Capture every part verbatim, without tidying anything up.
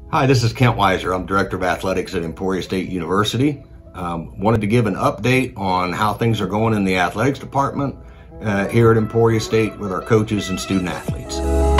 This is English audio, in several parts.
Hi, this is Kent Weiser. I'm Director of Athletics at Emporia State University. Um, wanted to give an update on how things are going in the athletics department uh, here at Emporia State with our coaches and student athletes.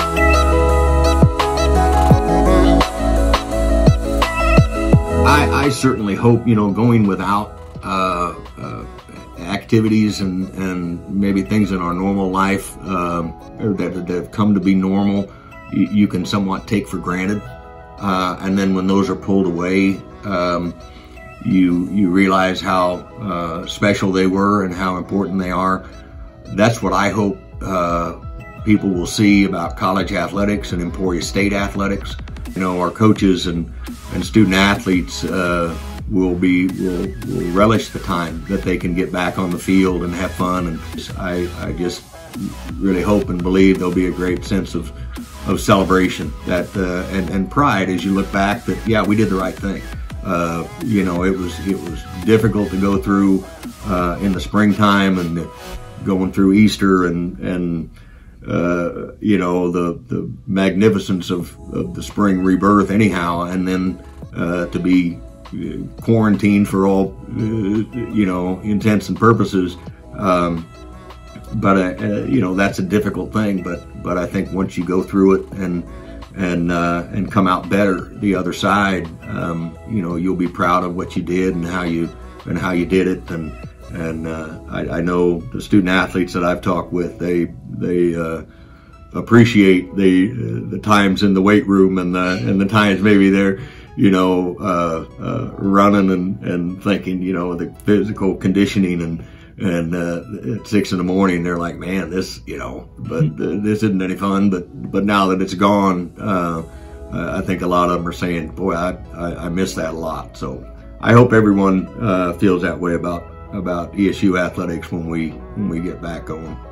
I, I certainly hope, you know, going without uh, uh, activities and, and maybe things in our normal life um, that, that have come to be normal, you, you can somewhat take for granted. Uh, and then when those are pulled away, um, you you realize how uh, special they were and how important they are. That's what I hope uh, people will see about college athletics and Emporia State athletics. You know, our coaches and, and student athletes uh, will be will, will relish the time that they can get back on the field and have fun. And I, I just really hope and believe there'll be a great sense of of celebration that uh, and, and pride as you look back that yeah, we did the right thing. Uh, you know, it was it was difficult to go through uh, in the springtime and going through Easter and and uh, you know the the magnificence of, of the spring rebirth anyhow, and then uh, to be quarantined for all uh, you know intents and purposes. Um, But uh, uh, you know, that's a difficult thing. But but I think once you go through it and and uh, and come out better the other side, um, you know, you'll be proud of what you did and how you and how you did it. And and uh, I, I know the student athletes that I've talked with, they they uh, appreciate the uh, the times in the weight room and the and the times maybe they're you know uh, uh, running and and thinking you know the physical conditioning and. And uh, at six in the morning, they're like, "Man, this, you know, but uh, this isn't any fun." But but now that it's gone, uh, I think a lot of them are saying, "Boy, I, I I miss that a lot." So I hope everyone uh, feels that way about about E S U athletics when we when we get back going.